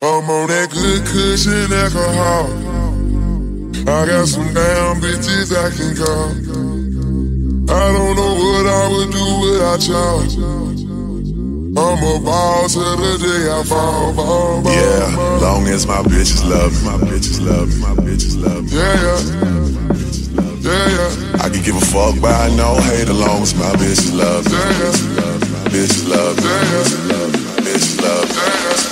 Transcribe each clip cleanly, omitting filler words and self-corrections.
I'm on that good cushion alcohol. I got some damn bitches I can call. I don't know what I would do without y'all. I'm a ball till the day I fall. Yeah, long as my bitches love me, my bitches love me, my bitches love me. Yeah. I can give a fuck by no hate, as long as my bitches love me. My bitches love me, my bitches love me.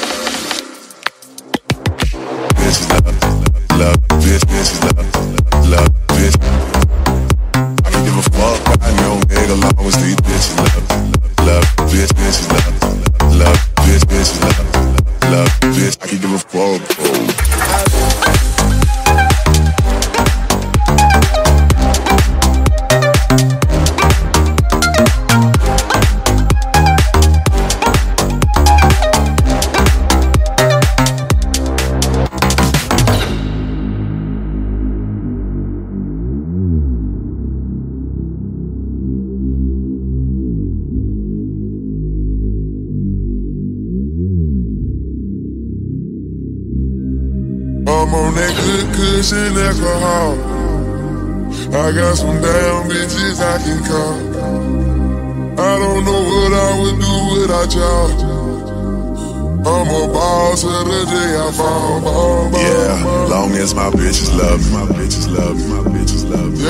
Bitches love, bitches love, bitch. I can give a fuck by no hate, as long as these bitches love, bitches love, bitches love, bitch. I can give a fuck. I'm on that good cushion alcohol. I got some damn bitches I can call. I don't know what I would do without y'all. I'm a ball till the day I fall. Yeah, long as my bitches love me, my bitches love me, my bitches love me.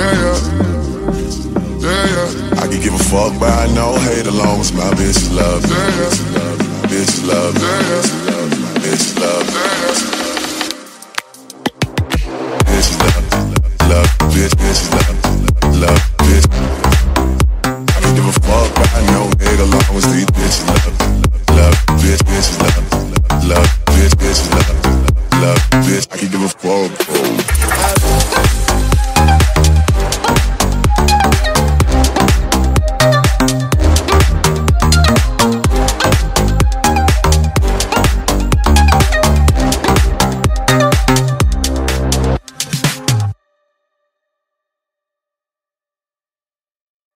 Yeah. I can give a fuck by no hate, as long as my bitches love me. My bitches love me, my bitches love me. Bitches love, bitch. I can give a fuck, but I know hate, as long as these bitches love, bitches love.